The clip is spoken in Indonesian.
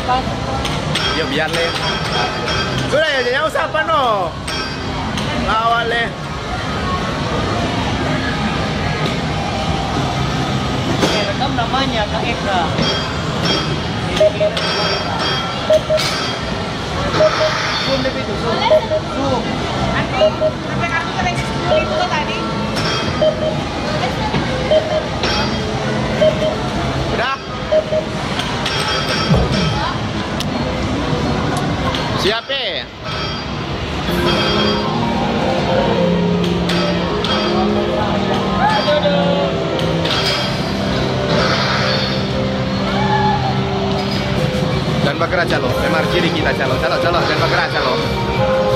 Ya biar le. Sudah ya, jangan usah apa no. Lawak le. Rekam namanya Kak Eka. Zoom lebih itu, zoom. Zoom. Andri, sampai kartu koleksi 10.000 kan tadi? Udah. Siap ya? Dan bergerak calo, memang kiri kita calo, dan bergerak calo.